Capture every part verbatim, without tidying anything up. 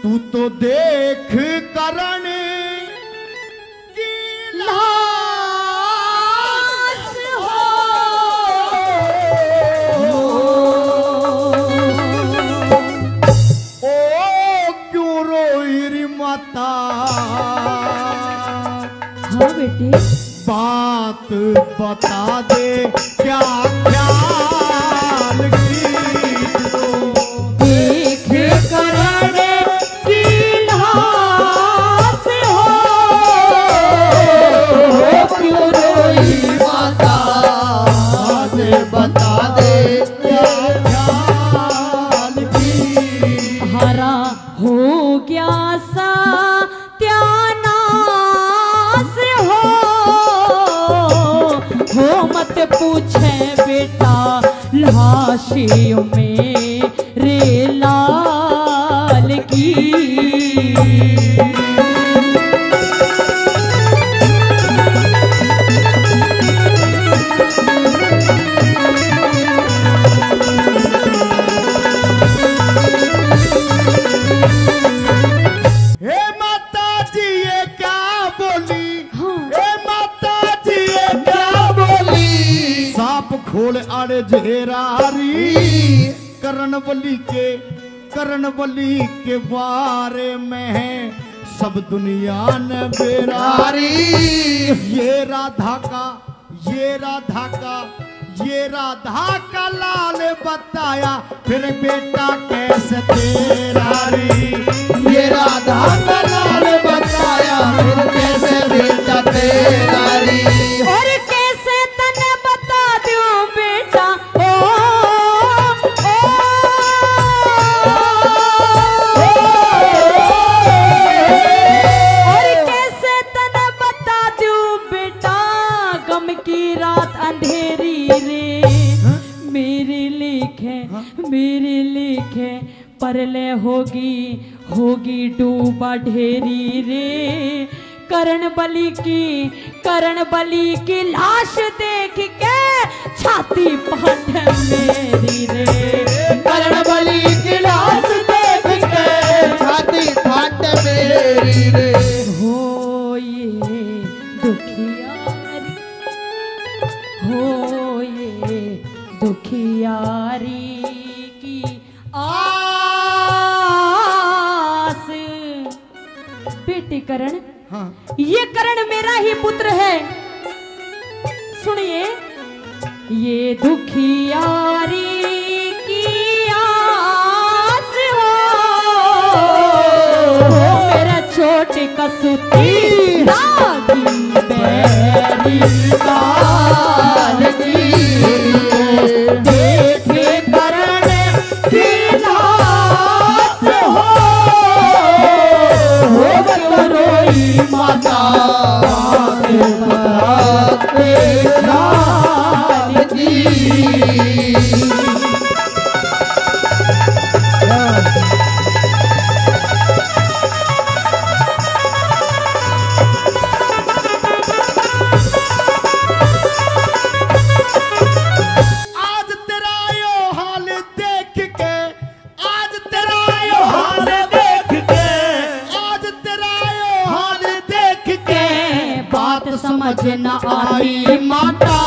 तू तो देख करण की लाश हो। ओ क्यों रोई री माता। हाँ बेटे बात बता दे क्या ख्याल की तो। देख करण की लाश हो। क्यों रोई माता दे बता दे क्या ख्याल की। हरा हो गया सत्यानाश हो। हो मत पूछे बेटा लाशियों में रे लाल की। हे माता जी ये क्या बोली। हाँ। हे माता जी ये क्या बोली। सांप खोल अड़े झेरारी करण बली के करण बली के बारे में है सब दुनिया ने बेरारी। ये राधा का ये राधा का ये राधा का लाल बताया फिर बेटा कैसे तेरा री। ये राधा का लाल बताया फिर कैसे बेटा तेरा री। और कैसे तने बता दूं बेटा ओ, ओ, और कैसे तने बता दूं बेटा गम की रात अंधेरी रे। मेरी लिखे मेरी लिखे परले होगी होगी डूबा ढेरी रे। करण बलि की करण बलि की लाश देख के छाती फट मेरी रे। करण बली की लाश देख के छाती फट मेरी रे। हो ये दुखियारी हो ये दुखियारी की आस। बेटे करण हाँ। ये करण मेरा ही पुत्र है। सुनिए ये दुखियारी की आस हो। मेरा छोटे कसूती लागी बैरी काल की। देखे करण की लाश हो। हो रोई माता लाल की। आज तेरा यो हाल देख के आज तेरा यो हाल देख के आज तेरा यो हाल देख के बात समझ न आई माता।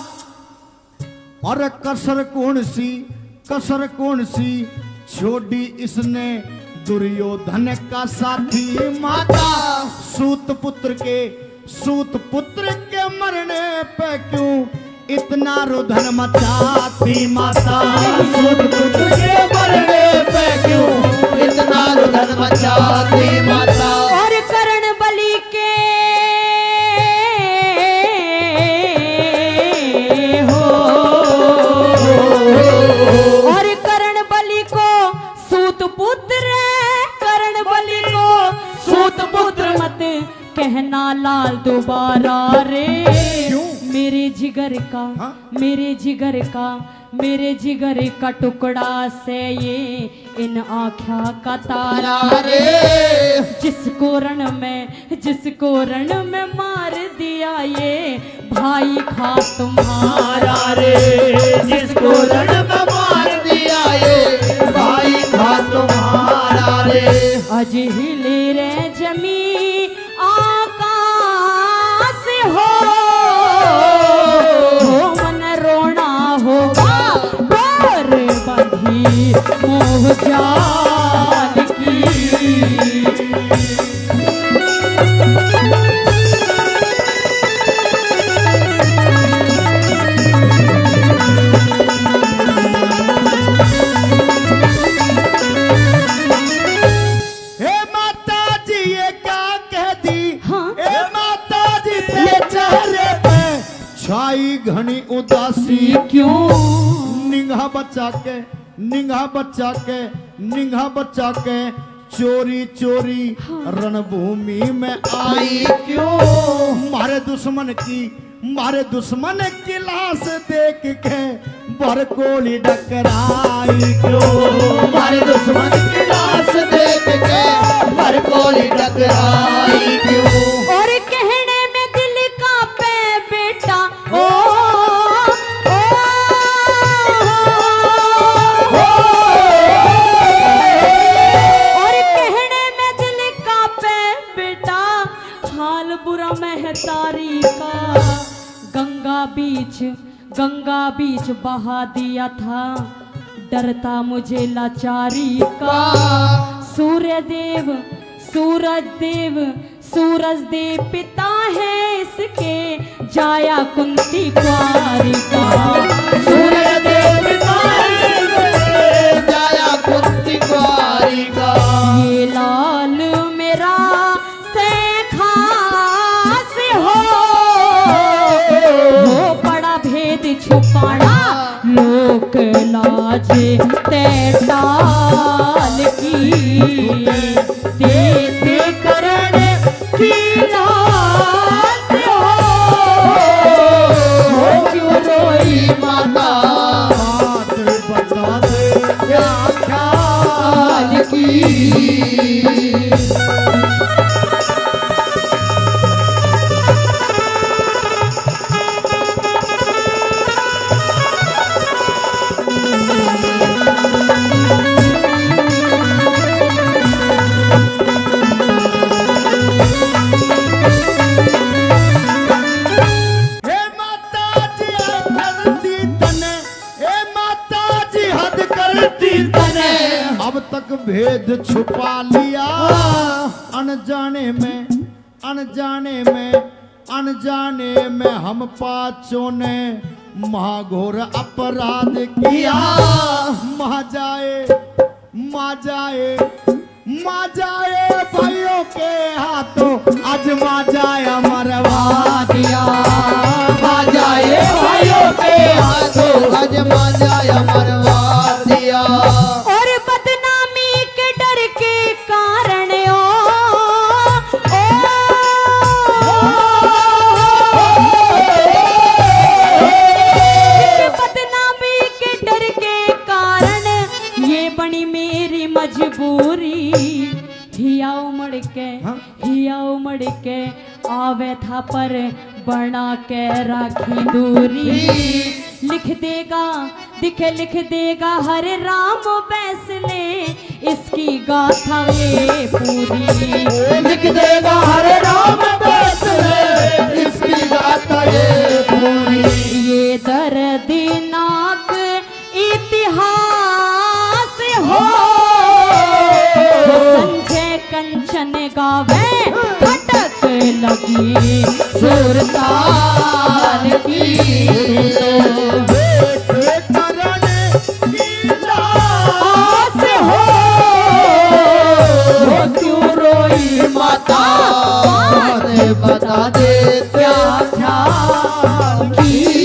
और कसर कौन सी कसर कौन सी छोड़ी इसने दुर्योधन का साथी माता। सूत पुत्र के सूत पुत्र के मरने पे क्यों इतना रुदन मचाती माता। सूत पुत्र के मरने पे क्यों इतना रुदन मचाती माता। और करण बलि के हो। और करण बलि को सूत पुत्र करण बलि को सूत पुत्र मत कहना लाल दोबारा रे। मेरे जिगर का हाँ? मेरे जिगर का मेरे जिगर का टुकड़ा से ये इन आँखा का तारा रे। जिसको रण में जिसको रण में मार दिया ये भाई खा तुम्हारा रे। जिसको रण में मार दिया ये भाई खा तुम्हारा रे। अज हिले रे जमी आकाश हो, मन रोना होगा पर बंधी मोह जाल की। छाई घनी उदासी क्यों? निंगा बच्चा के निंगा बच्चा के निंगा बच्चा के चोरी चोरी रणभूमि में आई क्यों? मारे दुश्मन की मारे दुश्मन की लाश देख के भर गोली टकराई क्यों? मारे दुश्मन की लाश देख के भर गोली टकराई क्यों? और कहने में दिल का पे बेटा ओ, ओ, ओ, और कहने में दिल का पे बेटा हाल बुरा महतारी का। गंगा बीच गंगा बीच बहा दिया था डरता मुझे लाचारी का। सूर्य देव सूरज देव सूरज देव पिता है इसके जाया कुंती कुंवारी का। सूर्य देव पिता है इसके जाया कुंती कुंवारी का। ये लाल मेरा से खास हो, वो बड़ा भेद छुपाना लोक लाज ते टाल की। देते करण की लाज हो, वो क्यों रोई माता बात बता दे क्या ख्याल की। अब तक भेद छुपा लिया अनजाने में अनजाने में अनजाने में हम पांचों ने महाघोर अपराध किया। माँ जाए माँ जाए माँ जाए भाइयों के हाथों आज माँ जाए मरवा दिया। माँ जाए भाइयों के हाथों आज माँ जाए मरवा दिया। और बदनामी के डर के कारण ओ, ओ, बदनामी के डर के कारण ये बनी मेरी मजबूरी। हिया उमड़ के हिया उमड़ के आवे था पर बना के राखी दूरी। लिख देगा दिखे लिख देगा हरे राम बैसले इसकी गाथा ये पूरी। लिख देगा हरे राम बैसले इसकी गाथा ये पूरी। ये दर्दनाक इतिहास हो, संजय कंचन गावे खटक लगी सुरताल की। आस हो, वो क्यों रोई माता बात बता दे क्या ख्याल की।